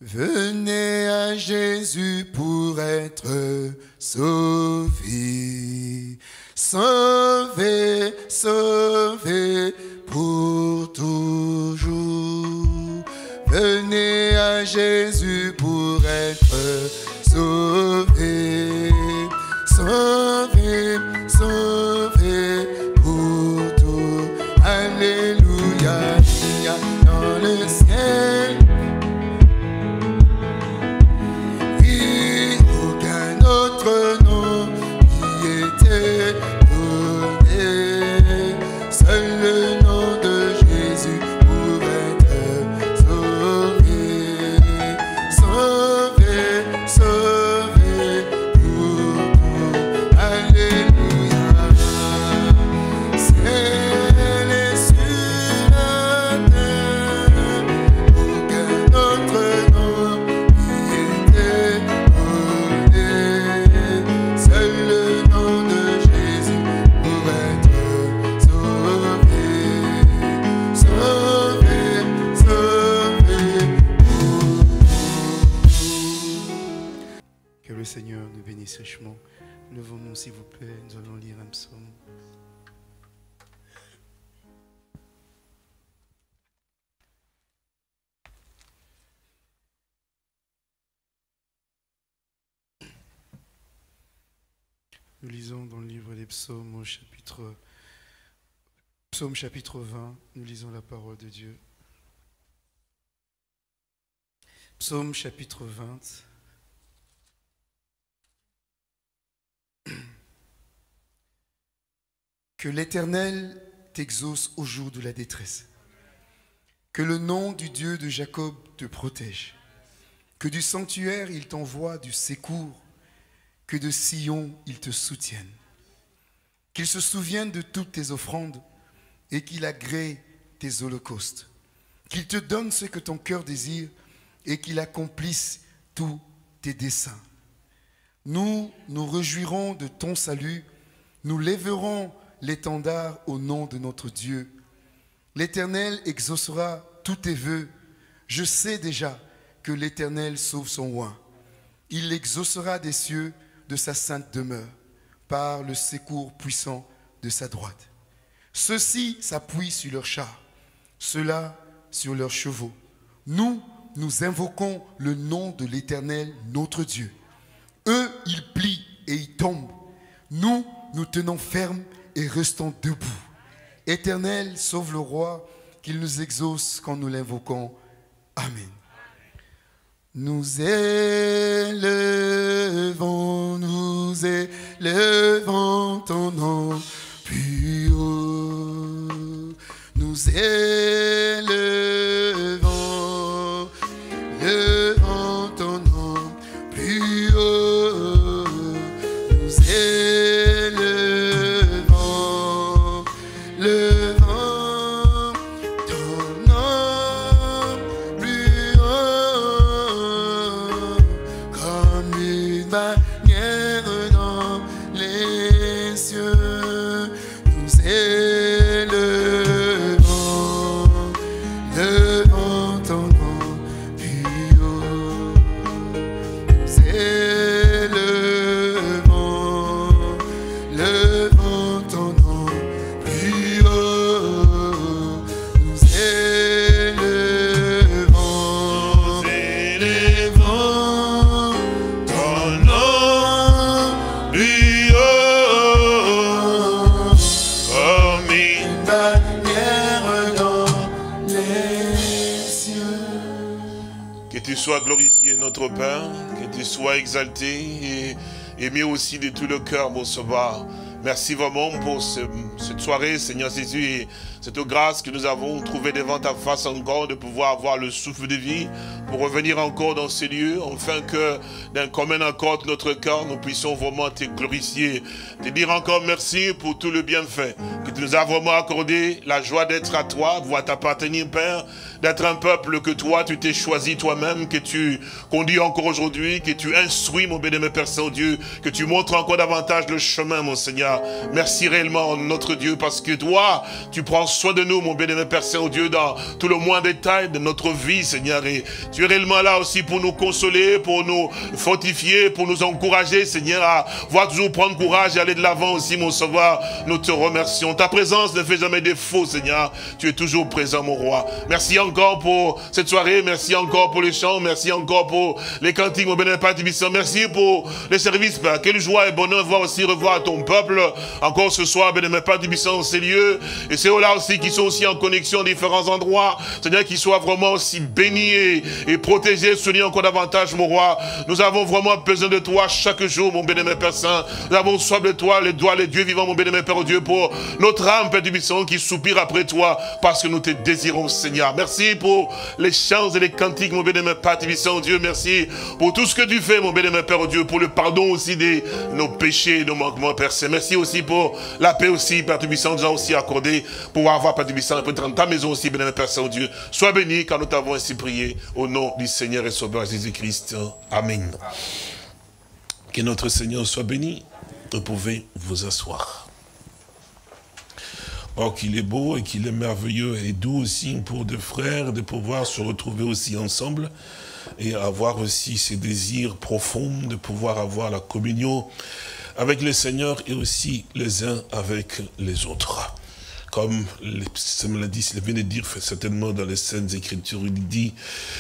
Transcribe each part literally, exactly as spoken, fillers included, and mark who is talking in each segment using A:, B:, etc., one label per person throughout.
A: Venez à Jésus pour être sauvé, sauvé, sauvé pour toujours. Venez à Jésus pour être sauvé, sauvé, sauvé pour tout. Alléluia, il y a dans le ciel. Autre nom qui était donné, seul le nom de Jésus pour être sauvé, sauvé, sauvé pour tout. Alléluia. Ciel et sur la terre, aucun autre nom qui était donné. Seul le nom de Jésus pour être sauvé, sauvé, sauvé pour. Que le Seigneur nous bénisse richement. Levons-nous s'il vous plaît, nous allons lire un psaume. Nous lisons dans le livre des psaumes au chapitre, psaume chapitre vingt, nous lisons la parole de Dieu. Psaume chapitre vingt. Que l'Éternel t'exauce au jour de la détresse. Que le nom du Dieu de Jacob te protège. Que du sanctuaire il t'envoie du secours. Que de Sion il te soutienne. Qu'il se souvienne de toutes tes offrandes et qu'il agrée tes holocaustes. Qu'il te donne ce que ton cœur désire et qu'il accomplisse tous tes desseins. Nous nous réjouirons de ton salut, nous lèverons l'étendard au nom de notre Dieu. L'Éternel exaucera tous tes vœux. Je sais déjà que l'Éternel sauve son oint. Il l'exaucera des cieux de sa sainte demeure, par le secours puissant de sa droite. Ceux-ci s'appuient sur leurs chars, ceux-là sur leurs chevaux. Nous, nous invoquons le nom de l'Éternel, notre Dieu. Eux, ils plient et ils tombent. Nous, nous tenons ferme et restons debout. Éternel, sauve le roi, qu'il nous exauce quand nous l'invoquons. Amen. Nous élevons, nous élevons ton nom plus haut. Nous élevons, élevons ton nom plus haut. Nous élevons, levons ton nom plus haut. Comme une bannière dans les cieux, nous élevons, levons ton nom plus haut. Nous élevons, levons ton nom plus haut. Nous élevons, élevons ton nom plus haut. Comme une bannière dans les cieux.
B: Que tu sois glorifié, notre Père, que tu sois exalté et aimé aussi de tout le cœur, mon Sauveur. Merci vraiment pour ce- cette soirée, Seigneur Jésus, et cette grâce que nous avons trouvée devant ta face encore, de pouvoir avoir le souffle de vie, pour revenir encore dans ces lieux, afin que d'un commun accord de notre cœur, nous puissions vraiment te glorifier, te dire encore merci pour tout le bienfait, que tu nous as vraiment accordé la joie d'être à toi, de pouvoir t'appartenir, Père, d'être un peuple que toi, tu t'es choisi toi-même, que tu conduis encore aujourd'hui, que tu instruis, mon bénémoine Père Saint-Dieu, que tu montres encore davantage le chemin, mon Seigneur. Seigneur. Merci réellement, notre Dieu, parce que toi, tu prends soin de nous, mon bien-aimé Père Saint-Dieu, dans tout le moindre détail de notre vie, Seigneur. Et tu es réellement là aussi pour nous consoler, pour nous fortifier, pour nous encourager, Seigneur, à voir toujours prendre courage et aller de l'avant aussi, mon Sauveur. Nous te remercions. Ta présence ne fait jamais défaut, Seigneur. Tu es toujours présent, mon roi. Merci encore pour cette soirée. Merci encore pour les chants. Merci encore pour les cantiques, mon bien-aimé Père Tibissant. Merci pour les services, Père. Quelle joie et bonheur de voir aussi revoir ton peuple encore ce soir, bien-aimé Père Tibissant, ces lieux. Et c'est là aussi qui sont aussi en connexion à différents endroits. Seigneur, qu'ils soient vraiment aussi bénis et, et protégés, soutenus encore davantage, mon roi. Nous avons vraiment besoin de toi chaque jour, mon bien-aimé Père Saint. Nous avons soif de toi, les doigts, les dieux vivants, mon bien-aimé Père Dieu, pour notre âme, Père Tibissant, qui soupire après toi, parce que nous te désirons, Seigneur. Merci pour les chants et les cantiques, mon bien-aimé Père Tibissant, Dieu. Merci pour tout ce que tu fais, mon bien-aimé Père Dieu, pour le pardon aussi de nos péchés et nos manquements, Père Saint. Merci aussi pour la paix aussi, Père Tibissant, nous a aussi accordé pour avoir, Père Tibissant, dans ta maison aussi, bien-aimé Père Saint-Dieu. Sois béni car nous t'avons ainsi prié au nom du Seigneur et Sauveur Jésus-Christ. Amen. Que notre Seigneur soit béni. Vous pouvez vous asseoir. Oh, qu'il est beau et qu'il est merveilleux et doux aussi pour des frères de pouvoir se retrouver aussi ensemble et avoir aussi ces désirs profonds de pouvoir avoir la communion avec le Seigneur et aussi les uns avec les autres. Comme le vient de dire certainement dans les Saintes Écritures, il dit,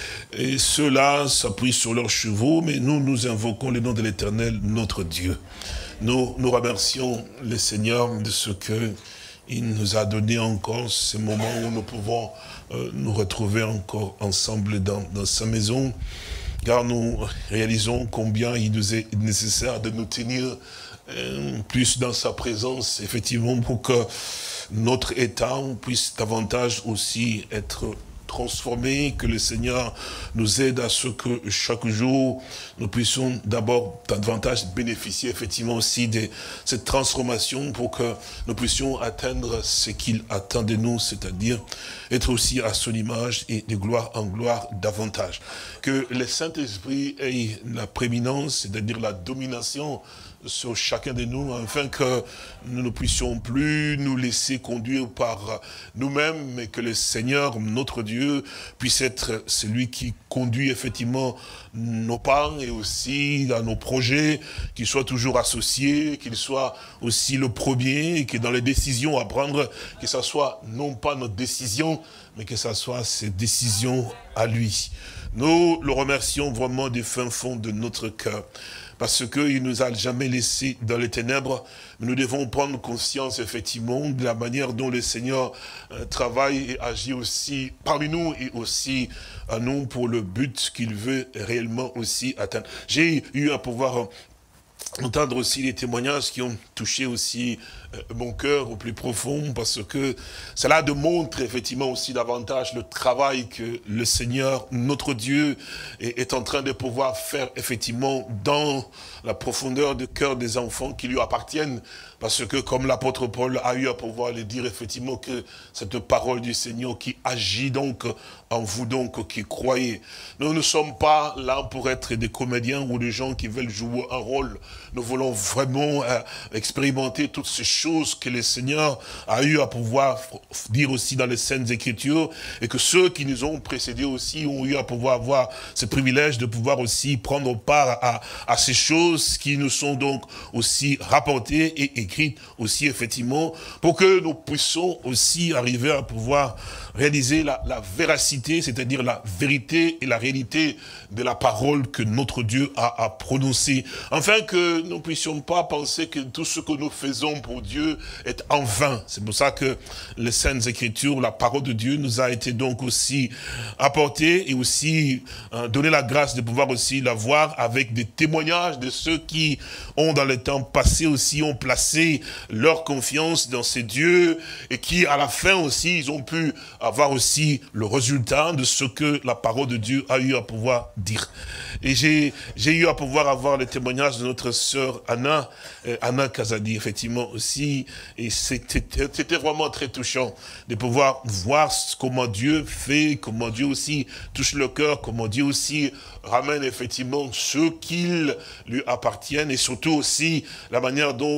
B: et ceux-là s'appuient sur leurs chevaux, mais nous, nous invoquons le nom de l'Éternel, notre Dieu. Nous, nous remercions le Seigneur de ce que il nous a donné encore ce moment où nous pouvons euh, nous retrouver encore ensemble dans, dans sa maison, car nous réalisons combien il nous est nécessaire de nous tenir euh, plus dans sa présence, effectivement, pour que notre état puisse davantage aussi être transformé, que le Seigneur nous aide à ce que chaque jour nous puissions d'abord davantage bénéficier effectivement aussi de cette transformation pour que nous puissions atteindre ce qu'il attend de nous, c'est-à-dire être aussi à son image et de gloire en gloire davantage. Que le Saint-Esprit ait la prééminence, c'est-à-dire la domination sur chacun de nous, afin que nous ne puissions plus nous laisser conduire par nous-mêmes, mais que le Seigneur, notre Dieu, puisse être celui qui conduit effectivement nos pas et aussi à nos projets, qu'il soit toujours associé, qu'il soit aussi le premier, et que dans les décisions à prendre, que ce soit non pas notre décision, mais que ce soit ses décisions à lui. Nous le remercions vraiment du fin fond de notre cœur, parce qu'il ne nous a jamais laissés dans les ténèbres. Nous devons prendre conscience, effectivement, de la manière dont le Seigneur euh, travaille et agit aussi parmi nous et aussi à nous pour le but qu'il veut réellement aussi atteindre. J'ai eu à pouvoir euh, entendre aussi les témoignages qui ont touché aussi euh, mon cœur au plus profond, parce que cela démontre effectivement aussi davantage le travail que le Seigneur, notre Dieu, est, est en train de pouvoir faire effectivement dans la profondeur du cœur des enfants qui lui appartiennent. Parce que comme l'apôtre Paul a eu à pouvoir le dire, effectivement, que cette parole du Seigneur qui agit donc en vous donc qui croyez. Nous ne sommes pas là pour être des comédiens ou des gens qui veulent jouer un rôle. Nous voulons vraiment euh, expérimenter toutes ces choses que le Seigneur a eu à pouvoir dire aussi dans les Saintes Écritures, et que ceux qui nous ont précédés aussi ont eu à pouvoir avoir ce privilège de pouvoir aussi prendre part à, à ces choses qui nous sont donc aussi rapportées et écrites aussi effectivement, pour que nous puissions aussi arriver à pouvoir réaliser la, la véracité, c'est-à-dire la vérité et la réalité de la parole que notre Dieu a, a prononcée, afin que nous ne puissions pas penser que tout ce que nous faisons pour Dieu est en vain. C'est pour ça que les Saintes Écritures, la parole de Dieu nous a été donc aussi apportée et aussi euh, donné la grâce de pouvoir aussi la voir avec des témoignages de ceux qui ont dans le temps passé aussi, ont placé leur confiance dans ces dieux et qui à la fin aussi, ils ont pu avoir aussi le résultat de ce que la parole de Dieu a eu à pouvoir dire. Et j'ai j'ai eu à pouvoir avoir le témoignage de notre sœur Anna, euh, Anna Kazadi, effectivement aussi, et c'était c'était vraiment très touchant de pouvoir voir comment Dieu fait, comment Dieu aussi touche le cœur, comment Dieu aussi ramène effectivement ceux qui lui appartiennent, et surtout aussi la manière dont la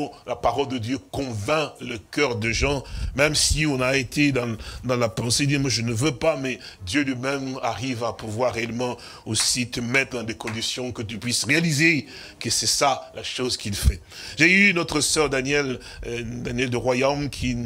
B: parole de Dieu convainc le cœur de gens, même si on a été dans, dans la pensée, dire, moi je ne veux pas, mais Dieu lui-même arrive à pouvoir réellement aussi te mettre dans des conditions que tu puisses réaliser que c'est ça la chose qu'il fait. J'ai eu notre sœur Daniel, euh, Daniel de Royaume qui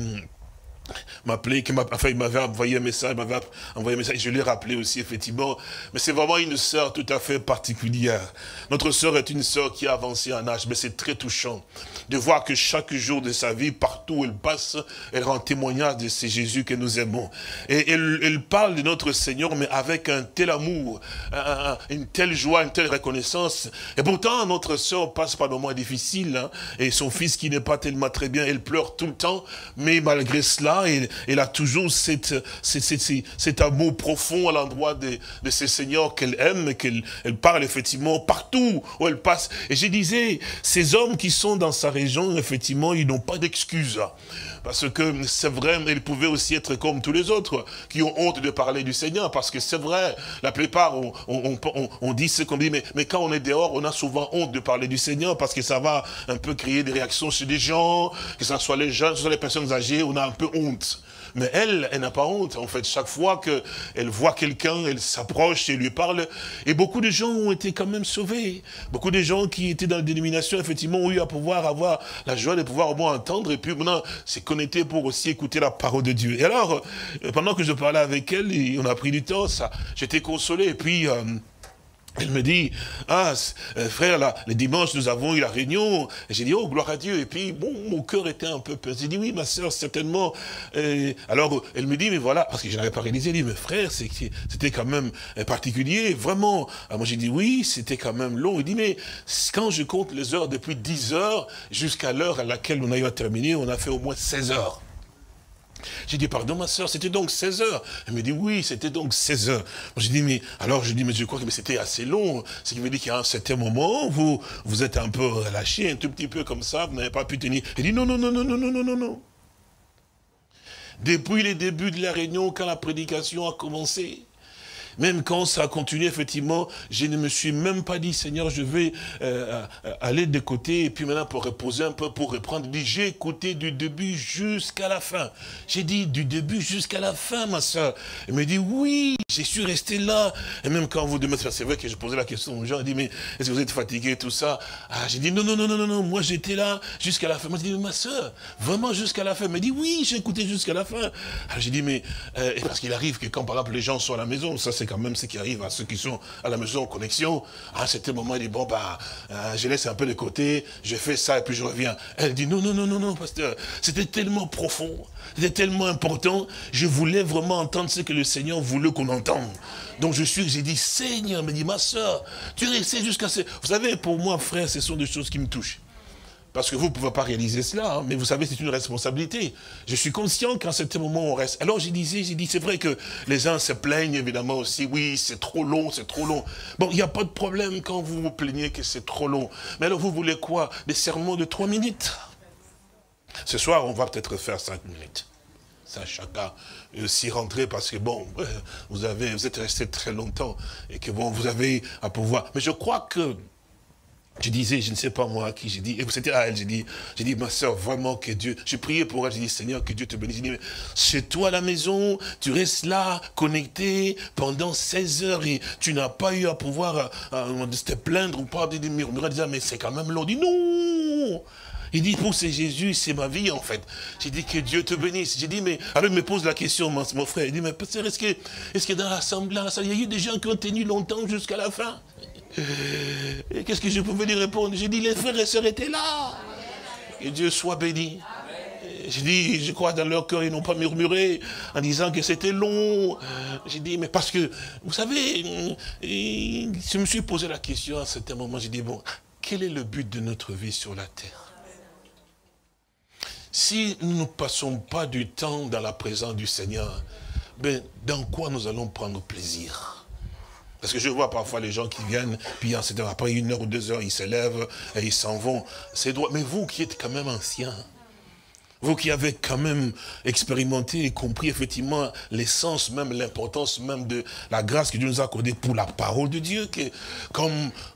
B: m'appelait, qui m'a, enfin, il m'avait envoyé un message, il m'avait envoyé un message, je l'ai rappelé aussi, effectivement. Mais c'est vraiment une sœur tout à fait particulière. Notre sœur est une sœur qui a avancé en âge, mais c'est très touchant de voir que chaque jour de sa vie, partout où elle passe, elle rend témoignage de ce Jésus que nous aimons. Et elle, elle parle de notre Seigneur, mais avec un tel amour, un, une telle joie, une telle reconnaissance. Et pourtant, notre sœur passe par des moments difficiles, hein, et son fils qui n'est pas tellement très bien, elle pleure tout le temps, mais malgré cela, Elle, elle a toujours cette, cette, cette, cet amour profond à l'endroit de, de ce Seigneur qu'elle aime, qu'elle elle parle effectivement partout où elle passe. Et je disais, ces hommes qui sont dans sa région, effectivement, ils n'ont pas d'excuses. Parce que c'est vrai, ils pouvaient aussi être comme tous les autres, qui ont honte de parler du Seigneur. Parce que c'est vrai, la plupart, on, on, on, on dit ce qu'on dit, mais, mais quand on est dehors, on a souvent honte de parler du Seigneur, parce que ça va un peu créer des réactions chez des gens, que ce soit les jeunes, que ce soit les personnes âgées, on a un peu honte. Mais elle, elle n'a pas honte. En fait, chaque fois qu'elle voit quelqu'un, elle s'approche et lui parle. Et beaucoup de gens ont été quand même sauvés. Beaucoup de gens qui étaient dans la dénomination, effectivement, ont eu à pouvoir avoir la joie de pouvoir au moins entendre. Et puis maintenant, c'est connecté pour aussi écouter la parole de Dieu. Et alors, pendant que je parlais avec elle, et on a pris du temps, ça, j'étais consolé. Et puis... Euh, elle me dit, ah, euh, frère, là, le dimanche, nous avons eu la réunion. Et j'ai dit, oh, gloire à Dieu. Et puis, bon, mon cœur était un peu pesé. J'ai dit, oui, ma sœur, certainement. Et alors, elle me dit, mais voilà, parce que je n'avais pas réalisé. Elle dit, mais frère, c'était quand même particulier, vraiment. Alors, moi, j'ai dit, oui, c'était quand même long. Il dit, mais quand je compte les heures, depuis dix heures, jusqu'à l'heure à laquelle on a eu à terminer, on a fait au moins seize heures. J'ai dit, pardon ma soeur, c'était donc seize heures. Elle me dit, oui, c'était donc seize heures. J'ai dit, mais alors je dis, mais je crois que c'était assez long. Ce qui veut dire qu'à un certain moment, vous, vous êtes un peu relâché, un tout petit peu comme ça, vous n'avez pas pu tenir. Elle dit, non, non, non, non, non, non, non, non, non. Depuis les débuts de la réunion, quand la prédication a commencé, même quand ça a continué, effectivement, je ne me suis même pas dit, Seigneur, je vais euh, aller de côté, et puis maintenant pour reposer un peu, pour reprendre. J'ai écouté du début jusqu'à la fin. J'ai dit du début jusqu'à la fin, ma soeur. Elle me dit, oui, je suis resté là. Et même quand vous demandez, c'est vrai que je posais la question aux gens, elle dit, mais est-ce que vous êtes fatigué, tout ça? Ah, j'ai dit, non, non, non, non, non, non, moi j'étais là jusqu'à la fin. Moi j'ai dit, ma soeur, vraiment jusqu'à la fin? Elle me dit, oui, j'ai écouté jusqu'à la fin. Alors j'ai dit, mais, euh, parce qu'il arrive que quand par exemple les gens sont à la maison, ça c'est quand même ce qui arrive à ceux qui sont à la maison en connexion. À un certain moment, il dit, bon, bah, euh, je laisse un peu de côté, je fais ça et puis je reviens. Elle dit, non, non, non, non, non, pasteur, c'était tellement profond, c'était tellement important, je voulais vraiment entendre ce que le Seigneur voulait qu'on entende. Donc je suis, j'ai dit, Seigneur, me dit, ma soeur, tu es resté jusqu'à ce... Vous savez, pour moi, frère, ce sont des choses qui me touchent. Parce que vous ne pouvez pas réaliser cela, hein, mais vous savez, c'est une responsabilité. Je suis conscient qu'à un certain moment, on reste. Alors, j'ai dit, j'ai dit, c'est vrai que les uns se plaignent, évidemment, aussi. Oui, c'est trop long, c'est trop long. Bon, il n'y a pas de problème quand vous vous plaignez que c'est trop long. Mais alors, vous voulez quoi? Des sermons de trois minutes? Ce soir, on va peut-être faire cinq minutes. Ça, chacun euh, s'y rentrer parce que, bon, euh, vous, avez, vous êtes resté très longtemps et que, bon, vous avez à pouvoir. Mais je crois que je disais, je ne sais pas moi à qui, j'ai dit, et c'était à elle, j'ai dit, j'ai dit, ma soeur, vraiment que Dieu, j'ai prié pour elle, j'ai dit, Seigneur, que Dieu te bénisse. J'ai dit, mais chez toi à la maison, tu restes là, connecté, pendant seize heures, et tu n'as pas eu à pouvoir euh, te plaindre ou pas, de murmurer, disant, mais c'est quand même long. Il dit, non! Il dit, pour c'est Jésus, c'est ma vie, en fait. J'ai dit, que Dieu te bénisse. J'ai dit, mais, alors il me pose la question, mon, mon frère, il dit, mais pasteur, est-ce que, est-ce que dans l'assemblée, il y a eu des gens qui ont tenu longtemps jusqu'à la fin? Et qu'est-ce que je pouvais lui répondre? J'ai dit, les frères et sœurs étaient là. Que Dieu soit béni. J'ai dit, je crois dans leur cœur, ils n'ont pas murmuré en disant que c'était long. J'ai dit, mais parce que, vous savez, je me suis posé la question à un certain moment, j'ai dit, bon, quel est le but de notre vie sur la terre? Si nous ne passons pas du temps dans la présence du Seigneur, ben, dans quoi nous allons prendre plaisir? Parce que je vois parfois les gens qui viennent, puis après une heure ou deux heures, ils se lèvent et ils s'en vont. C'est droit. Mais vous qui êtes quand même anciens, vous qui avez quand même expérimenté et compris effectivement l'essence, même l'importance même de la grâce que Dieu nous a accordée pour la parole de Dieu, que comme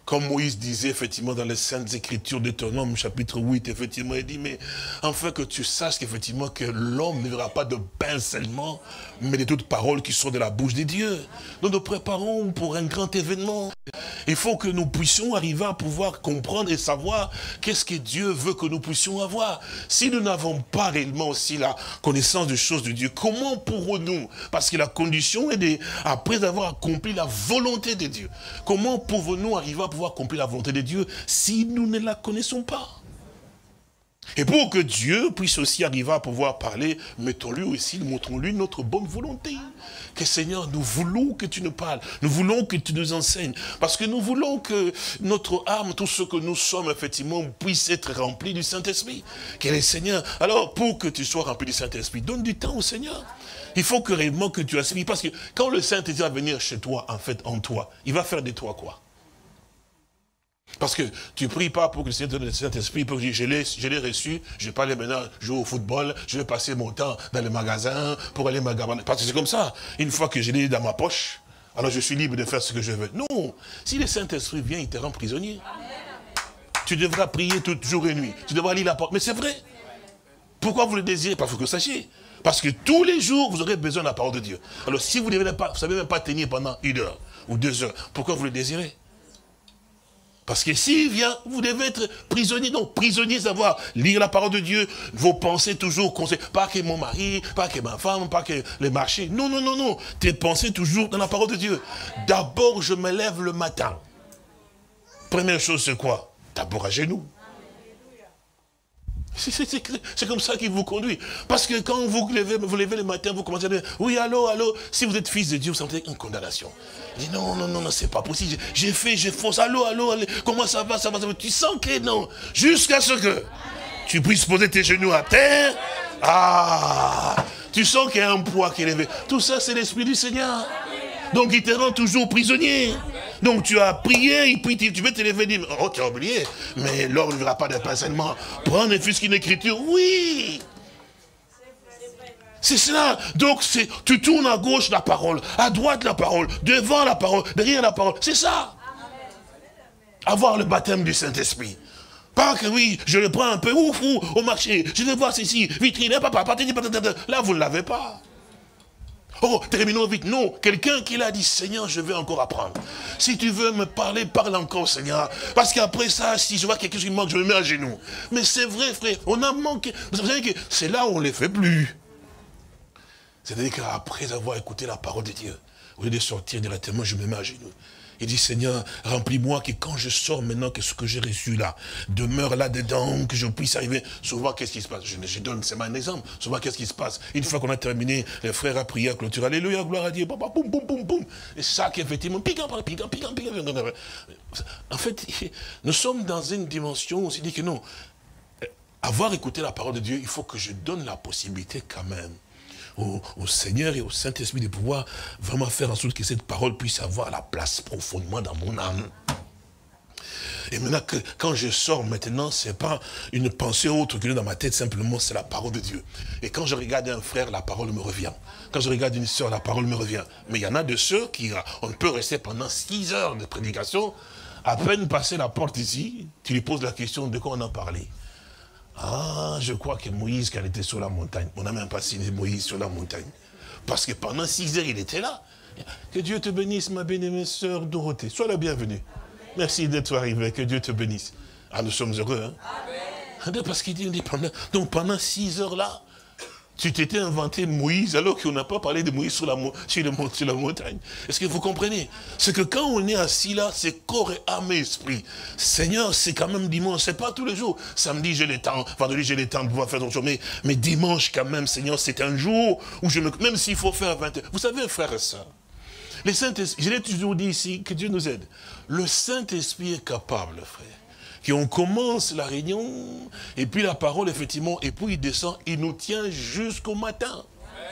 B: Comme Moïse disait, effectivement, dans les Saintes Écritures de Deutéronome, chapitre huit, effectivement, il dit, mais enfin que tu saches qu'effectivement, que l'homme ne verra pas de pain seulement, mais de toutes paroles qui sont de la bouche des dieux. Nous nous préparons pour un grand événement. Il faut que nous puissions arriver à pouvoir comprendre et savoir qu'est-ce que Dieu veut que nous puissions avoir. Si nous n'avons pas réellement aussi la connaissance des choses de Dieu, comment pourrons-nous, parce que la condition est de, après avoir accompli la volonté de Dieu, comment pouvons-nous arriver à pouvoir accomplir la volonté de Dieu si nous ne la connaissons pas? Et pour que Dieu puisse aussi arriver à pouvoir parler, mettons-lui aussi, montrons-lui notre bonne volonté. Que Seigneur, nous voulons que tu nous parles, nous voulons que tu nous enseignes, parce que nous voulons que notre âme, tout ce que nous sommes, effectivement, puisse être rempli du Saint-Esprit. Quel est Seigneur? Alors, pour que tu sois rempli du Saint-Esprit, donne du temps au Seigneur. Il faut que réellement que tu assises, parce que quand le Saint-Esprit va venir chez toi, en fait, en toi, il va faire de toi quoi? Parce que tu ne pries pas pour que le Seigneur te donne le Saint-Esprit, pour que je l'ai, je l'ai reçu, je vais pas aller maintenant jouer au football, je vais passer mon temps dans le magasin pour aller magabaner. Parce que c'est comme ça. Une fois que je l'ai dans ma poche, alors je suis libre de faire ce que je veux. Non. Si le Saint-Esprit vient, il te rend prisonnier. Tu devras prier toute jour et nuit. Tu devras lire la porte. Mais c'est vrai. Pourquoi vous le désirez? Parce que vous sachiez. Parce que tous les jours, vous aurez besoin de la parole de Dieu. Alors si vous ne savez même pas tenir pendant une heure ou deux heures, pourquoi vous le désirez? Parce que s'il vient, vous devez être prisonnier. Donc, prisonnier, savoir lire la parole de Dieu, vos pensées toujours conseillées. Pas que mon mari, pas que ma femme, pas que les marchés. Non, non, non, non. Tes pensées toujours dans la parole de Dieu. D'abord, je me lève le matin. Première chose, c'est quoi? D'abord à genoux. C'est comme ça qu'il vous conduit. Parce que quand vous levez, vous levez le matin, vous commencez à dire, oui, allô, allô. Si vous êtes fils de Dieu, vous sentez une condamnation. Il dit, non, non, non, non, c'est pas possible. J'ai fait, j'ai fausse. Allô, allô, allô. Comment ça va, ça va, ça va. Tu sens que non. Jusqu'à ce que tu puisses poser tes genoux à terre. Ah, tu sens qu'il y a un poids qui est élevé. Tout ça, c'est l'Esprit du Seigneur. Donc, il te rend toujours prisonnier. Donc, tu as prié, et puis tu veux te lever et dire, oh, tu as oublié. Mais l'homme ne verra pas de pain seulement. Prendre ne fût-ce qu'une écriture. Oui. C'est cela. Donc, tu tournes à gauche la parole, à droite la parole, devant la parole, derrière la parole. C'est ça. Avoir le baptême du Saint-Esprit. Pas que oui, je le prends un peu, ouf, ouf, au marché, je vais voir ceci, vitrine, papa, papa, là, vous ne l'avez pas. Oh, terminons vite. Non, quelqu'un qui l'a dit, Seigneur, je vais encore apprendre. Si tu veux me parler, parle encore, Seigneur. Parce qu'après ça, si je vois quelque chose qui manque, je me mets à genoux. Mais c'est vrai, frère, on a manqué. Vous savez que c'est là où on ne les fait plus. C'est-à-dire qu'après avoir écouté la parole de Dieu, au lieu de sortir directement, je me mets à genoux. Il dit, Seigneur, remplis-moi que quand je sors maintenant, que ce que j'ai reçu là, demeure là-dedans, que je puisse arriver. Souvent, qu'est-ce qui se passe? je, je donne, c'est un exemple. Souvent, qu'est-ce qui se passe? Une fois qu'on a terminé, les frères a prié, à clôture, alléluia, gloire à Dieu, boum, boum, boum, boum, boum. Et ça, qui effectivement, piquant, piquant, piquant, piquant. En fait, nous sommes dans une dimension où on s'est dit que non, avoir écouté la parole de Dieu, il faut que je donne la possibilité quand même Au, au Seigneur et au Saint-Esprit de pouvoir vraiment faire en sorte que cette parole puisse avoir la place profondément dans mon âme. Et maintenant, que, quand je sors maintenant, ce n'est pas une pensée autre que dans ma tête, simplement c'est la parole de Dieu. Et quand je regarde un frère, la parole me revient. Quand je regarde une sœur, la parole me revient. Mais il y en a de ceux qui, on peut rester pendant six heures de prédication, à peine passer la porte ici, tu lui poses la question de quoi on a parlé. Ah, je crois que Moïse, quand il était sur la montagne, on n'a même pas signé Moïse sur la montagne. Parce que pendant six heures, il était là. Que Dieu te bénisse, ma bien-aimée sœur Dorothée. Sois la bienvenue. Merci d'être arrivé. Que Dieu te bénisse. Ah, nous sommes heureux, hein? Amen. Parce qu'il dit, pendant, donc pendant six heures là, tu t'étais inventé Moïse, alors qu'on n'a pas parlé de Moïse sur la, sur, le, sur la montagne. Est-ce que vous comprenez? C'est que quand on est assis là, c'est corps et âme et esprit. Seigneur, c'est quand même dimanche, c'est pas tous les jours. Samedi, j'ai le temps, vendredi, j'ai le temps de pouvoir faire ton jour. Mais, mais dimanche, quand même, Seigneur, c'est un jour où je me... Même s'il faut faire vingt heures. Vous savez, frère et sœur, le Saint-Esprit, je l'ai toujours dit ici, que Dieu nous aide. Le Saint-Esprit est capable, frère. Qu'on commence la réunion, et puis la parole, effectivement, et puis il descend, il nous tient jusqu'au matin.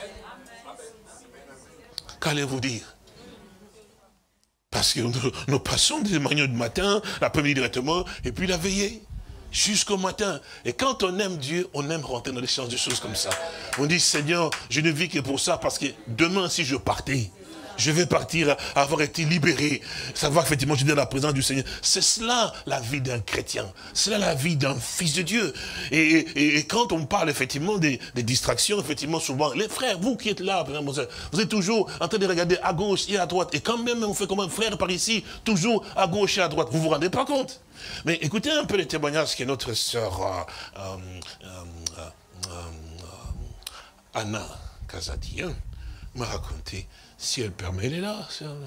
B: Qu'allez-vous dire? Parce que nous, nous passons des réunions du matin, l'après-midi directement, et puis la veillée, jusqu'au matin. Et quand on aime Dieu, on aime rentrer dans les sciences de choses comme ça. On dit, Seigneur, je ne vis que pour ça, parce que demain, si je partais, Je vais partir, avoir été libéré. Savoir effectivement, je suis dans la présence du Seigneur. C'est cela la vie d'un chrétien. C'est cela la vie d'un fils de Dieu. Et, et, et quand on parle effectivement des, des distractions, effectivement, souvent, les frères, vous qui êtes là, vous êtes toujours en train de regarder à gauche et à droite. Et quand même, on fait comme un frère par ici, toujours à gauche et à droite. Vous vous rendez pas compte? Mais écoutez un peu les témoignages que notre sœur euh, euh, euh, euh, Anna Kazadi hein, m'a raconté. Si elle permet, elle est là.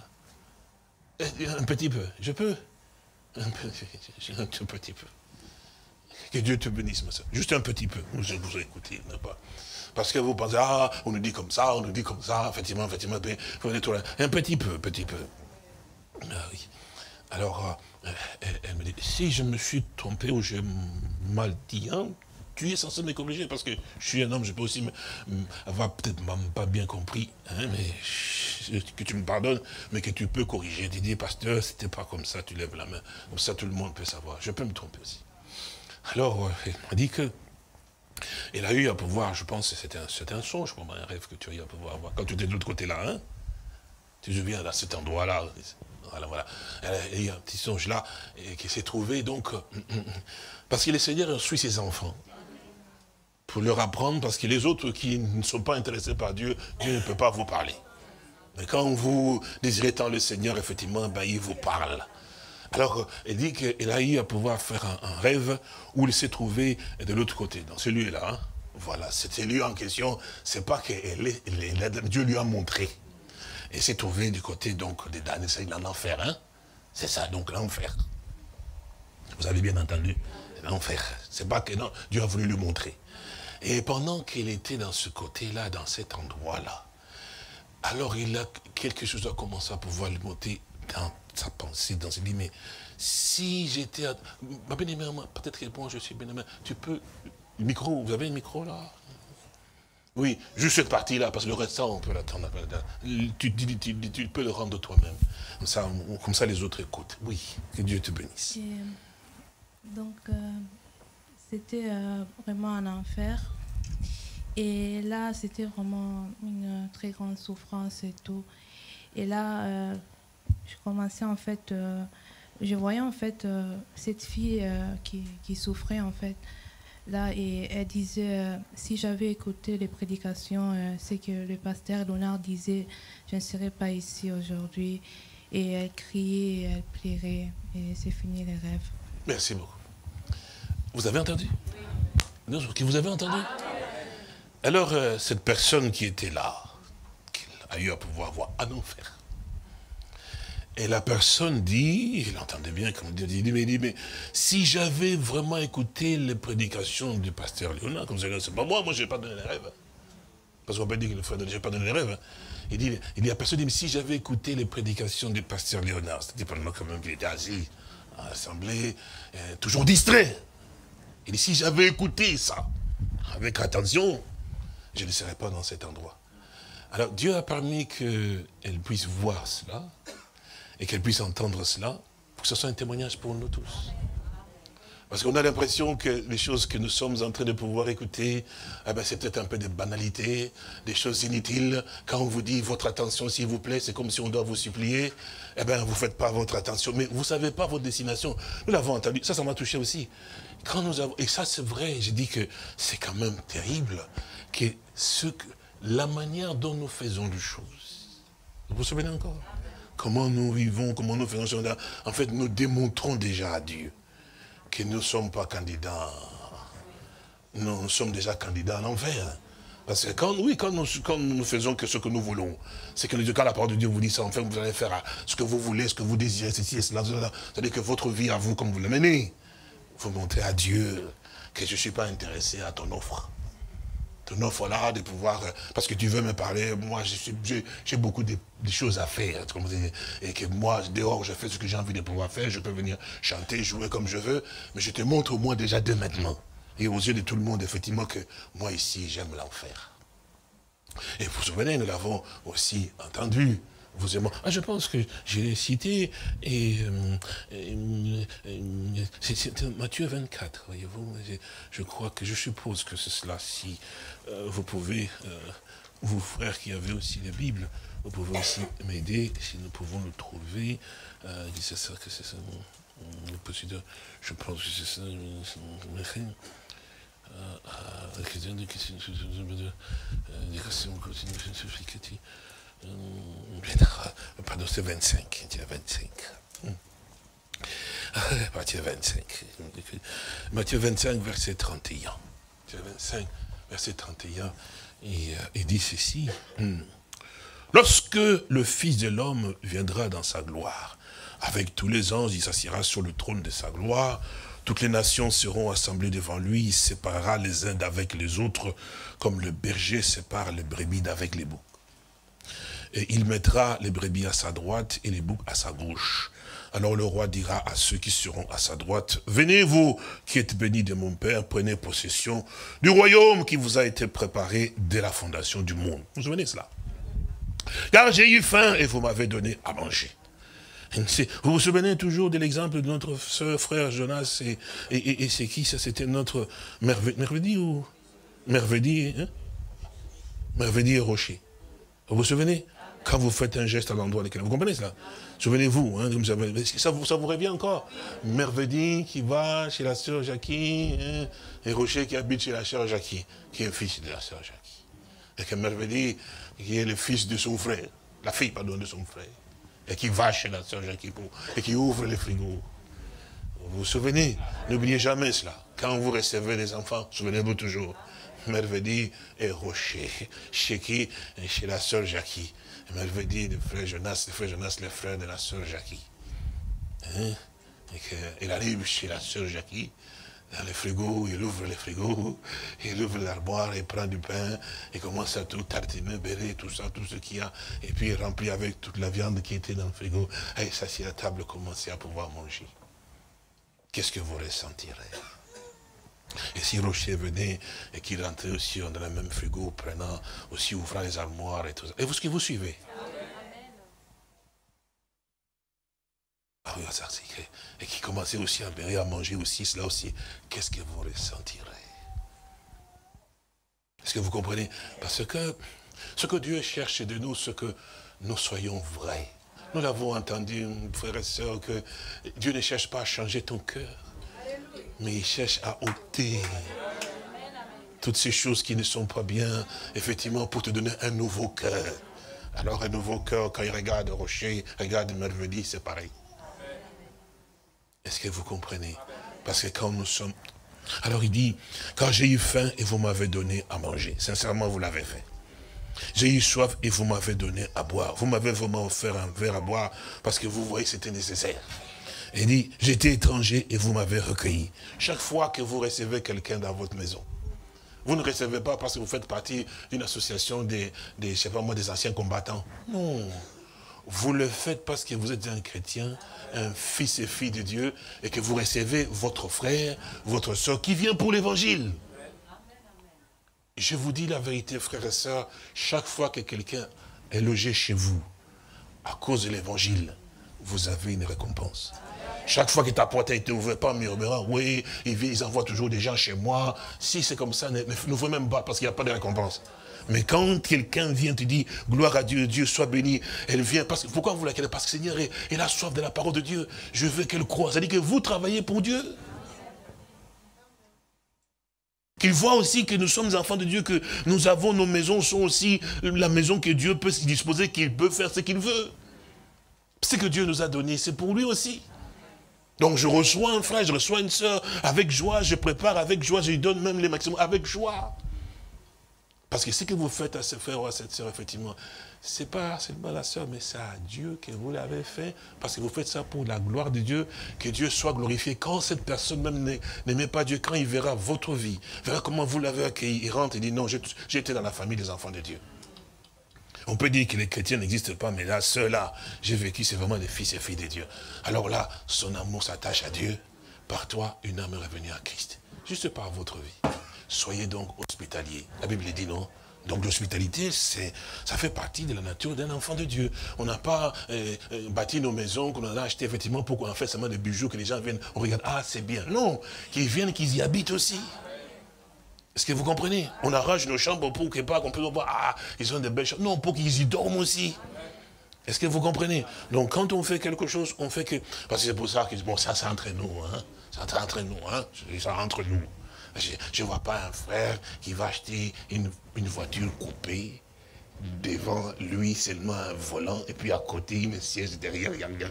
B: Un petit peu, je peux un petit, un petit peu. Que Dieu te bénisse, ma soeur. Juste un petit peu. Je vous ai écouté, pas. Parce que vous pensez, ah, on nous dit comme ça, on nous dit comme ça, effectivement, effectivement, un petit peu, petit peu. Ah, oui. Alors, euh, elle, elle me dit, si je me suis trompé ou j'ai mal dit, hein, tu es censé me corriger, parce que je suis un homme, je peux aussi me, me, avoir peut-être même pas bien compris, hein, mais je, que tu me pardonnes, mais que tu peux corriger. Tu dis, pasteur, c'était pas comme ça, tu lèves la main. Comme ça, tout le monde peut savoir. Je peux me tromper aussi. Alors, euh, elle m'a dit que elle a eu à pouvoir, je pense, c'était un, un songe, un rêve que tu as eu à pouvoir avoir. Quand tu étais de l'autre côté là, hein, tu te souviens, à cet endroit-là, voilà, voilà. Elle a eu un petit songe là, et qui s'est trouvé, donc, euh, parce que le Seigneur instruit ses enfants. Pour leur apprendre, parce que les autres qui ne sont pas intéressés par Dieu, Dieu ne peut pas vous parler. Mais quand vous désirez tant le Seigneur, effectivement, ben, il vous parle. Alors, elle dit qu'elle a eu à pouvoir faire un, un rêve où il s'est trouvé de l'autre côté, dans celui-là. Hein. Voilà, c'était lui en question, c'est pas que elle est, elle est, Dieu lui a montré. Et s'est trouvé du côté, donc, des damnés, c'est l'enfer. Hein. C'est ça, donc, l'enfer. Vous avez bien entendu, l'enfer. C'est pas que non, Dieu a voulu lui montrer. Et pendant qu'il était dans ce côté-là, dans cet endroit-là, alors il a quelque chose a commencé à pouvoir lui monter dans sa pensée, dans ses dit, mais si j'étais... À... Ma bien-aimée, peut-être que bon, je suis bien-aimée, tu peux... Le micro, vous avez un micro là? Oui, juste cette partie-là, parce que le restant, on peut l'attendre. Tu, tu, tu, tu peux le rendre toi-même. Comme ça, comme ça, les autres écoutent. Oui, que Dieu te bénisse.
C: Et, donc... Euh... C'était euh, vraiment un enfer. Et là, c'était vraiment une très grande souffrance et tout. Et là, euh, je commençais en fait, euh, je voyais en fait euh, cette fille euh, qui, qui souffrait en fait. Là, et elle disait, euh, si j'avais écouté les prédications, euh, c'est que le pasteur Léonard disait, je ne serais pas ici aujourd'hui. Et elle criait, et elle pleurait, et c'est fini les rêves.
B: Merci beaucoup. Vous avez entendu? Oui. Vous avez entendu? Alors, euh, cette personne qui était là, qui a eu à pouvoir voir un enfer. Et la personne dit, il entendait bien, comme Dieu dit, mais, dit, mais si j'avais vraiment écouté les prédications du pasteur Léonard, comme c'est pas moi, moi je n'ai pas donné les rêves. Parce qu'on peut dire que le frère n'a pas donné les rêves. Il dit, il dit, la personne dit, mais si j'avais écouté les prédications du pasteur Léonard, c'est-à-dire pendant quand même qu'il était assis à l'assemblée, euh, toujours distrait. Il dit, si j'avais écouté ça, avec attention, je ne serais pas dans cet endroit. Alors Dieu a permis qu'elle puisse voir cela, et qu'elle puisse entendre cela, pour que ce soit un témoignage pour nous tous. Parce qu'on a l'impression que les choses que nous sommes en train de pouvoir écouter, eh ben c'est peut-être un peu de banalité, des choses inutiles. Quand on vous dit votre attention s'il vous plaît, c'est comme si on doit vous supplier. Eh bien, vous ne faites pas votre attention, mais vous ne savez pas votre destination. Nous l'avons entendu, ça, ça m'a touché aussi. Quand nous avons, et ça c'est vrai, j'ai dit que c'est quand même terrible, que, ce que la manière dont nous faisons les choses. Vous vous souvenez encore? Comment nous vivons, comment nous faisons. En fait, nous démontrons déjà à Dieu que nous ne sommes pas candidats. Nous, nous sommes déjà candidats à l'enfer. Parce que quand, oui, quand nous, quand nous faisons que ce que nous voulons, c'est que quand la parole de Dieu vous dit ça, enfin, vous allez faire ce que vous voulez, ce que vous désirez, ceci et cela, cela. C'est-à-dire que votre vie à vous, comme vous la menez, vous montrez à Dieu que je ne suis pas intéressé à ton offre. Ton offre là, de pouvoir, parce que tu veux me parler, moi j'ai beaucoup de, de choses à faire, comme vous dites, et que moi, dehors, je fais ce que j'ai envie de pouvoir faire, je peux venir chanter, jouer comme je veux, mais je te montre au moins déjà dès maintenant, et aux yeux de tout le monde, effectivement, que moi ici, j'aime l'enfer. Et vous vous souvenez, nous l'avons aussi entendu. Vous aimez. Ah, je pense que j'ai cité, et, euh, euh, euh, c'est Matthieu vingt-quatre, voyez-vous. Je crois que je suppose que c'est cela, si euh, vous pouvez euh, vous frères qui avez aussi la Bible, vous pouvez aussi m'aider, si nous pouvons le trouver. Euh, c'est ça, que c'est ça, je pense que c'est ça. Pardon, c'est vingt-cinq. vingt-cinq. Matthieu vingt-cinq. Matthieu vingt-cinq, verset trente et un. Matthieu vingt-cinq, verset trente et un. Et euh, il dit ceci. Hmm. Lorsque le Fils de l'homme viendra dans sa gloire, avec tous les anges, il s'assiera sur le trône de sa gloire. Toutes les nations seront assemblées devant lui. Il séparera les uns d'avec les autres, comme le berger sépare les brebis d'avec les boucs. Et il mettra les brebis à sa droite et les boucs à sa gauche. Alors le roi dira à ceux qui seront à sa droite, « Venez vous qui êtes bénis de mon Père, prenez possession du royaume qui vous a été préparé dès la fondation du monde. » Vous vous souvenez de cela? « Car j'ai eu faim et vous m'avez donné à manger. » Vous vous souvenez toujours de l'exemple de notre soeur, frère Jonas, et, et, et, et c'est qui ça? C'était notre Merveille ou Merveille, hein? Merveille Rocher. Vous vous souvenez? Quand vous faites un geste à l'endroit desquels vous comprenez cela? Souvenez-vous, hein, ça, vous, ça vous revient encore? Merveille qui va chez la sœur Jackie, hein, et Rocher qui habite chez la sœur Jackie, qui est fils de la sœur Jackie. Et que Merveille qui est le fils de son frère, la fille, pardon, de son frère. Et qui va chez la sœur Jackie pour, et qui ouvre les frigos. Vous vous souvenez? N'oubliez jamais cela. Quand vous recevez des enfants, souvenez-vous toujours. Merveille et Rocher. Chez qui? Chez la sœur Jackie. Merveille, le frère Jonas, le frère Jonas, le frère de la sœur Jackie. Hein? Et qu'il arrive chez la sœur Jackie, dans le frigo, il ouvre le frigo, il ouvre l'armoire, il prend du pain, il commence à tout tartiner, bérer, tout ça, tout ce qu'il y a, et puis il remplit avec toute la viande qui était dans le frigo, et s'assied à table, commencer à pouvoir manger. Qu'est-ce que vous ressentirez? Et si Rocher venait et qu'il rentrait aussi dans le même frigo, prenant aussi, ouvrant les armoires et tout ça. Et vous, ce que vous suivez? Ah oui, ça, et qui commençait aussi à bérer, à manger aussi, cela aussi. Qu'est-ce que vous ressentirez? Est-ce que vous comprenez? Parce que ce que Dieu cherche de nous, c'est que nous soyons vrais. Nous l'avons entendu, frères et sœurs, que Dieu ne cherche pas à changer ton cœur, mais il cherche à ôter toutes ces choses qui ne sont pas bien, effectivement, pour te donner un nouveau cœur. Alors un nouveau cœur, quand il regarde Rocher, regarde Merveille, c'est pareil. Est-ce que vous comprenez? Parce que quand nous sommes... Alors il dit, quand j'ai eu faim et vous m'avez donné à manger. Sincèrement, vous l'avez fait. J'ai eu soif et vous m'avez donné à boire. Vous m'avez vraiment offert un verre à boire parce que vous voyez que c'était nécessaire. Il dit, j'étais étranger et vous m'avez recueilli. Chaque fois que vous recevez quelqu'un dans votre maison, vous ne recevez pas parce que vous faites partie d'une association des, des, je sais pas moi, des anciens combattants. Non. Vous le faites parce que vous êtes un chrétien, un fils et fille de Dieu, et que vous recevez votre frère, votre soeur, qui vient pour l'évangile. Je vous dis la vérité, frères et sœurs, chaque fois que quelqu'un est logé chez vous, à cause de l'évangile, vous avez une récompense. Chaque fois que ta porte a été ouverte, pas en murmurant, oui, ils envoient toujours des gens chez moi. Si c'est comme ça, ne vous même pas, parce qu'il n'y a pas de récompense. Mais quand quelqu'un vient te dire, gloire à Dieu, Dieu soit béni, elle vient, parce que, pourquoi vous l'accueillez? Parce que Seigneur, elle a soif de la parole de Dieu. Je veux qu'elle croie. C'est-à-dire que vous travaillez pour Dieu. Qu'il voit aussi que nous sommes enfants de Dieu, que nous avons, nos maisons sont aussi la maison que Dieu peut se disposer, qu'il peut faire ce qu'il veut. Ce que Dieu nous a donné, c'est pour lui aussi. Donc je reçois un frère, je reçois une soeur, avec joie, je prépare avec joie, je lui donne même les maximums, avec joie. Parce que ce que vous faites à ce frère ou à cette soeur, effectivement, ce n'est pas seulement la soeur, mais c'est à Dieu que vous l'avez fait. Parce que vous faites ça pour la gloire de Dieu, que Dieu soit glorifié. Quand cette personne même n'aimait pas Dieu, quand il verra votre vie, verra comment vous l'avez accueilli, il rentre et dit non, j'ai été dans la famille des enfants de Dieu. On peut dire que les chrétiens n'existent pas, mais là, ceux-là, j'ai vécu, c'est vraiment des fils et filles de Dieu. Alors là, son amour s'attache à Dieu. Par toi, une âme est revenue à Christ. Juste par votre vie. Soyez donc hospitaliers. La Bible dit non. Donc l'hospitalité, ça fait partie de la nature d'un enfant de Dieu. On n'a pas euh, euh, bâti nos maisons, qu'on en a acheté effectivement pour qu'on en fasse seulement des bijoux, que les gens viennent, on regarde, ah c'est bien. Non, qu'ils viennent, qu'ils y habitent aussi. Est-ce que vous comprenez? On arrange nos chambres pour que pas qu'on puisse voir, ah, ils ont des belles chambres. Non, pour qu'ils y dorment aussi. Est-ce que vous comprenez? Donc quand on fait quelque chose, on fait que... Parce que c'est pour ça que, bon, ça c'est entre nous, hein. C'est entre nous, hein. C'est entre nous. Je ne vois pas un frère qui va acheter une, une voiture coupée, devant lui seulement un volant, et puis à côté une siège derrière quelqu'un.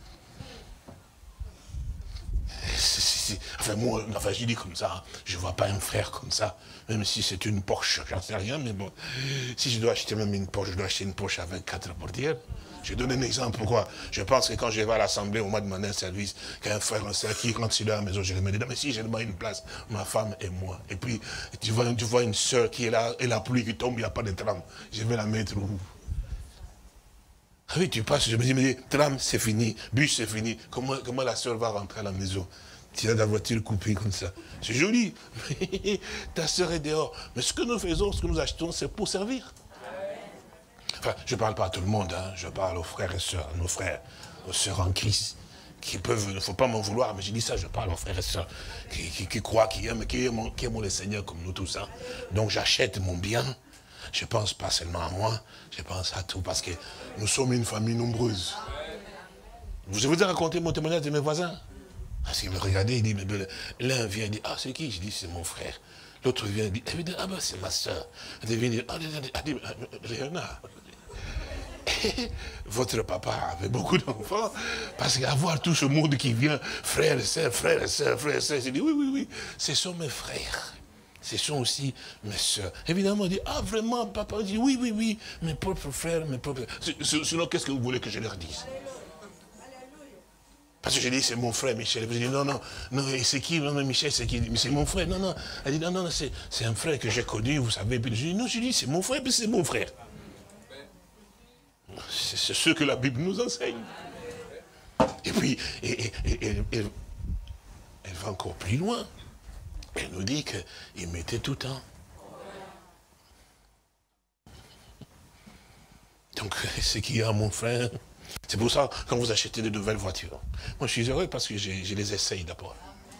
B: Enfin, moi, enfin, je dis comme ça, je ne vois pas un frère comme ça, même si c'est une Porsche, j'en sais rien, mais bon, si je dois acheter même une Porsche, je dois acheter une Porsche avec quatre portières. Je donne un exemple, pourquoi? Je pense que quand je vais à l'Assemblée, on m'a demandé un service, qu'un frère, un frère qui rentre sur la maison, je lui dis, mais si j'ai demandé une place, ma femme et moi. Et puis, tu vois, tu vois une soeur qui est là, et la pluie qui tombe, il n'y a pas de tram. Je vais la mettre où? Ah oui, tu passes, je me dis, mais tram, c'est fini, bus, c'est fini. Comment, comment la soeur va rentrer à la maison? Tu as la voiture coupée comme ça. C'est joli. Ta soeur est dehors. Mais ce que nous faisons, ce que nous achetons, c'est pour servir. Enfin, je ne parle pas à tout le monde, hein. Je parle aux frères et sœurs, à nos frères, aux sœurs en Christ, qui peuvent, il ne faut pas m'en vouloir, mais je dis ça, je parle aux frères et sœurs, qui, qui, qui croient, qui aiment, qui aiment, qui aiment le Seigneur comme nous tous. Hein. Donc j'achète mon bien, je ne pense pas seulement à moi, je pense à tout, parce que nous sommes une famille nombreuse. Je vous ai raconté mon témoignage de mes voisins. Parce qu'il me regardait, il dit, mais l'un vient et dit, ah c'est qui? Je dis, c'est mon frère. L'autre vient et dit, ah ben c'est ma soeur. Elle vient et dit, ah Léonard. Votre papa avait beaucoup d'enfants, parce qu'avoir tout ce monde qui vient, frères et sœurs, frères et sœurs, frères et sœurs, j'ai dit, oui, oui, oui, ce sont mes frères. Ce sont aussi mes sœurs. Évidemment, on dit, ah vraiment, papa? On dit, oui, oui, oui, mes propres frères, mes propres... Sinon, qu'est-ce que vous voulez que je leur dise? Parce que je dis, c'est mon frère Michel. Je dis, non, non, non, c'est qui? Non, Michel, c'est qui? Mais c'est mon frère. Non, non. Elle dit, non, non, c'est un frère que j'ai connu, vous savez. Puis je dis, non, je dis, c'est mon frère, puis c'est mon frère. C'est ce que la Bible nous enseigne. Et puis, et, et, et, et, elle, elle va encore plus loin. Elle nous dit qu'il mettait tout le temps. Donc, ce qu'il y a, mon frère... C'est pour ça, quand vous achetez de nouvelles voitures, moi je suis heureux parce que je, je les essaye d'abord.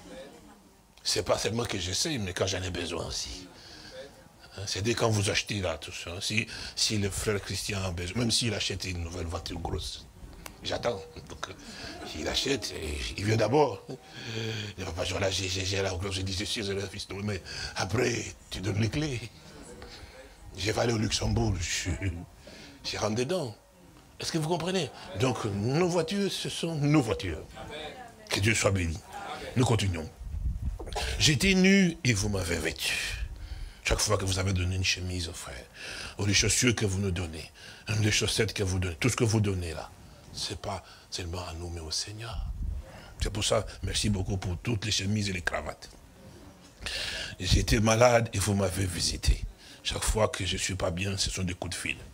B: C'est pas seulement que j'essaye, mais quand j'en ai besoin aussi. C'est dès quand vous achetez là, tout ça. Si, si le frère Christian a besoin, même s'il achète une nouvelle voiture grosse, j'attends. Donc, il achète, il vient d'abord. Il va pas dire là, j'ai la grosse, je dis, je suis le fils, mais après, tu donnes les clés. J'ai vais aller au Luxembourg, je, je rentre dedans. Est-ce que vous comprenez? Donc, nos voitures, ce sont nos voitures. Que Dieu soit béni. Nous continuons. J'étais nu et vous m'avez vêtu. Chaque fois que vous avez donné une chemise au frère, ou des chaussures que vous nous donnez, des chaussettes que vous donnez, tout ce que vous donnez là, ce n'est pas seulement à nous, mais au Seigneur. C'est pour ça, merci beaucoup pour toutes les chemises et les cravates. J'étais malade et vous m'avez visité. Chaque fois que je ne suis pas bien, ce sont des coups de fil.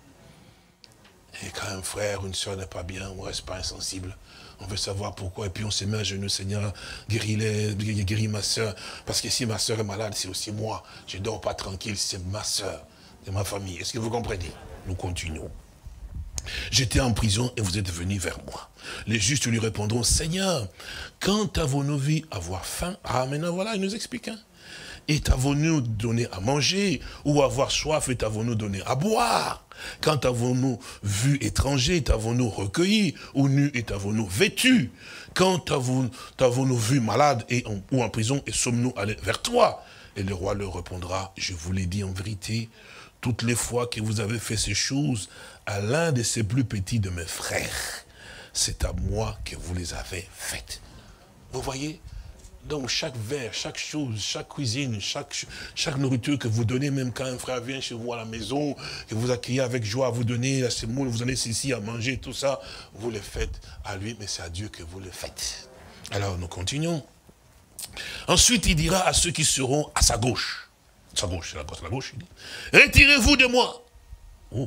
B: Et quand un frère ou une soeur n'est pas bien, on ne reste pas insensible. On veut savoir pourquoi. Et puis on se met à genoux, Seigneur, guéris-les, guéris ma soeur. Parce que si ma soeur est malade, c'est aussi moi. Je ne dors pas tranquille, c'est ma soeur, c'est ma famille. Est-ce que vous comprenez? Nous continuons. J'étais en prison et vous êtes venus vers moi. Les justes lui répondront, Seigneur, quand avons-nous vu avoir faim? Ah, maintenant voilà, il nous explique. Hein? Et t'avons-nous donné à manger, ou avoir soif, et t'avons-nous donné à boire? Quand avons-nous vu étranger, t'avons-nous recueilli, ou nu, et t'avons-nous vêtu? Quand t'avons-nous vu malade et en, ou en prison, et sommes-nous allés vers toi? Et le roi leur répondra, je vous l'ai dit en vérité, toutes les fois que vous avez fait ces choses à l'un de ces plus petits de mes frères, c'est à moi que vous les avez faites. Vous voyez? Donc chaque verre, chaque chose, chaque cuisine, chaque, chaque nourriture que vous donnez, même quand un frère vient chez vous à la maison, que vous accueillez avec joie, vous donnez à ces mots, vous donnez ceci à manger, tout ça, vous le faites à lui, mais c'est à Dieu que vous le faites. Alors nous continuons. Ensuite il dira à ceux qui seront à sa gauche, sa gauche, c'est la gauche, la gauche, il dit, retirez-vous de moi. Oh.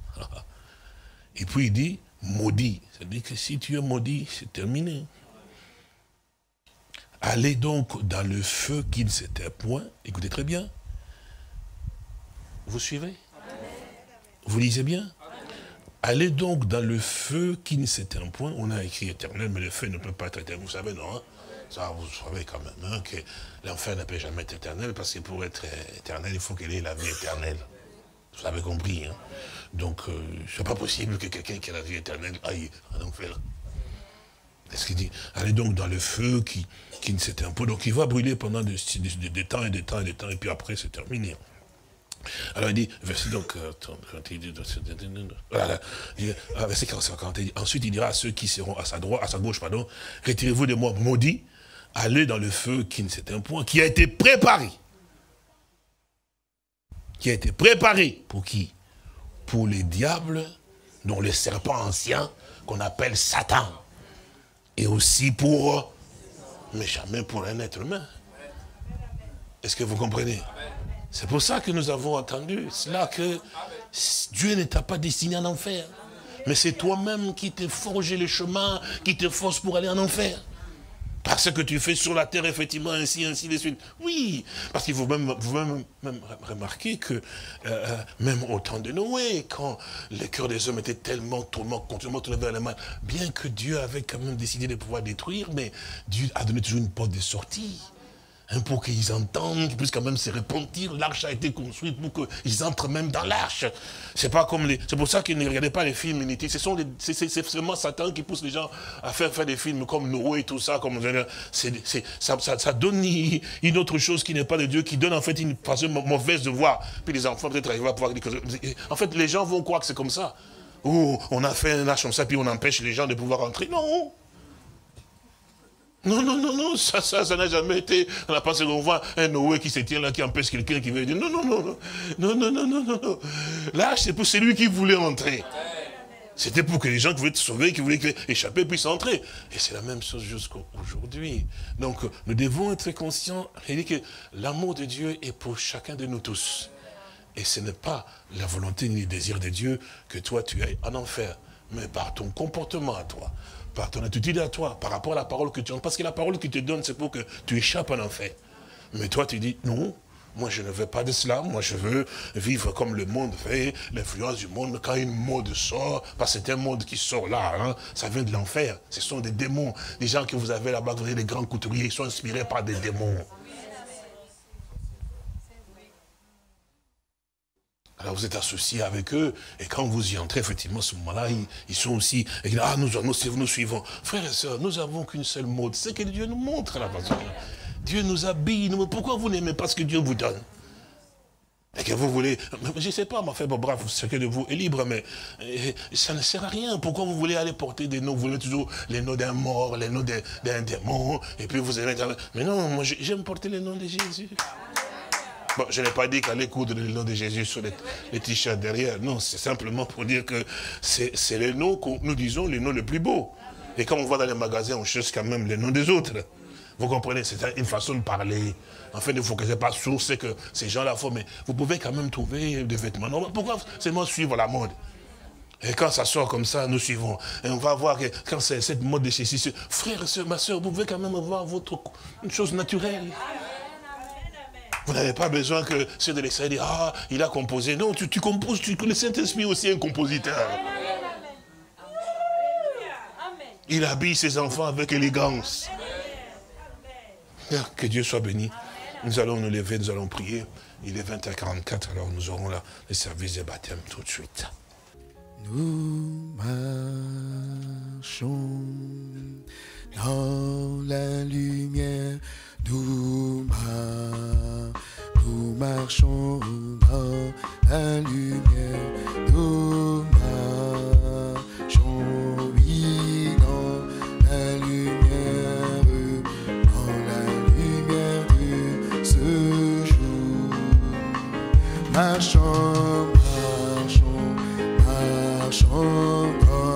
B: Et puis il dit, maudit. C'est-à-dire que si tu es maudit, c'est terminé. Allez donc dans le feu qui ne s'éteint point. Écoutez très bien. Vous suivez? Vous lisez bien? Allez donc dans le feu qui ne s'éteint point. On a écrit éternel, mais le feu ne peut pas être éteint. Vous savez, non? Hein? Ça, vous savez quand même hein, que l'enfer ne peut jamais être éternel, parce que pour être éternel, il faut qu'il ait la vie éternelle. Vous avez compris, hein? Donc, euh, c'est pas possible que quelqu'un qui a la vie éternelle aille en enfer. Est-ce qu'il dit, allez donc dans le feu qui, qui ne s'éteint pas. Donc, il va brûler pendant des, des, des temps et des temps et des temps, et puis après, c'est terminé. Alors il dit, verset donc, quand il dit, voilà, verset quarante, il dit, ensuite il dira à ceux qui seront à sa droite, à sa gauche, pardon, retirez-vous de moi, maudits, allez dans le feu qui ne s'éteint point, qui a été préparé. Qui a été préparé pour qui? Pour les diables, dont le serpent ancien, qu'on appelle Satan. Et aussi pour, mais jamais pour un être humain. Est-ce que vous comprenez? C'est pour ça que nous avons entendu cela, que Dieu ne t'a pas destiné en enfer. Mais c'est toi-même qui t'es forgé le chemin, qui te force pour aller en enfer. Parce que tu fais sur la terre, effectivement, ainsi, ainsi de suite. Oui, parce qu'il faut même, vous même, même remarquer que, euh, même au temps de Noé, quand le cœur des hommes était tellement tourment, continuellement tourné vers le mal, bien que Dieu avait quand même décidé de pouvoir détruire, mais Dieu a donné toujours une porte de sortie. Hein, pour qu'ils entendent, qu'ils puissent quand même se repentir. L'arche a été construite pour qu'ils entrent même dans l'arche. C'est pas comme les. C'est pour ça qu'ils ne regardaient pas les films inutiles. Ce sont les... C'est vraiment Satan qui pousse les gens à faire, faire des films comme Noé et tout ça. Comme... C'est, c'est... Ça, ça, ça donne une autre chose qui n'est pas de Dieu, qui donne en fait une façon mauvaise de voir. Puis les enfants peut-être arrivent à pouvoir dire que... En fait, les gens vont croire que c'est comme ça. Oh, on a fait un arche comme ça, puis on empêche les gens de pouvoir entrer. Non! Non, non, non, non, ça, ça, ça n'a jamais été. On n'a pas ce qu'on voit un Noé qui se tient là, qui empêche quelqu'un qui veut dire non, non, non, non, non, non, non, non, non, non. Là, c'est pour celui qui voulait entrer. C'était pour que les gens qui voulaient être sauvés, qui voulaient échapper, puissent entrer. Et c'est la même chose jusqu'à aujourd'hui. Donc, nous devons être conscients, il dit que l'amour de Dieu est pour chacun de nous tous. Et ce n'est pas la volonté ni le désir de Dieu que toi, tu ailles en enfer, mais par ton comportement à toi. Par ton attitude à toi, par rapport à la parole que tu donnes. Parce que la parole que tu donnes, c'est pour que tu échappes en enfer. Mais toi, tu dis, non, moi je ne veux pas de cela. Moi je veux vivre comme le monde fait, l'influence du monde. Quand une mode sort, parce que c'est un monde qui sort là, hein, ça vient de l'enfer. Ce sont des démons. Les gens que vous avez là-bas, vous avez des grands couturiers, ils sont inspirés par des démons. Alors vous êtes associés avec eux, et quand vous y entrez, effectivement, à ce moment-là, ils, ils sont aussi, et ah, nous, nous, nous suivons. Frères et sœurs, nous n'avons qu'une seule mode, c'est que Dieu nous montre là-bas. Dieu nous habille. Nous, pourquoi vous n'aimez pas ce que Dieu vous donne? Et que vous voulez, je ne sais pas, mais enfin, bon, bref, chacun de vous est libre, mais et, ça ne sert à rien. Pourquoi vous voulez aller porter des noms? Vous voulez toujours les noms d'un mort, les noms d'un démon, et puis vous allez... Mais non, moi j'aime porter les noms de Jésus. Bon, je n'ai pas dit qu'aller coudre le nom de Jésus sur les, les t-shirts derrière. Non, c'est simplement pour dire que c'est les noms que nous disons les noms les plus beaux. Et quand on va dans les magasins, on cherche quand même les noms des autres. Vous comprenez, c'est une façon de parler. En fait, ne vous focalisez pas sur ce que ces gens-là font, mais vous pouvez quand même trouver des vêtements. Non, pourquoi seulement suivre la mode? Et quand ça sort comme ça, nous suivons. Et on va voir que quand c'est cette mode de ceci, frère, soeur, ma soeur, vous pouvez quand même avoir votre, une chose naturelle. Vous n'avez pas besoin que ceux de l'extérieur disent, ah, il a composé. Non, tu, tu composes, tu, le Saint-Esprit aussi est un compositeur. Il habille ses enfants avec élégance. Que Dieu soit béni. Nous allons nous lever, nous allons prier. Il est vingt heures quarante-quatre, alors nous aurons là le service de baptême tout de suite.
A: Nous marchons dans la lumière, nous, mar nous marchons dans la lumière, nous marchons, oui, dans la lumière, dans la lumière de ce jour. Marchons, marchons, marchons dans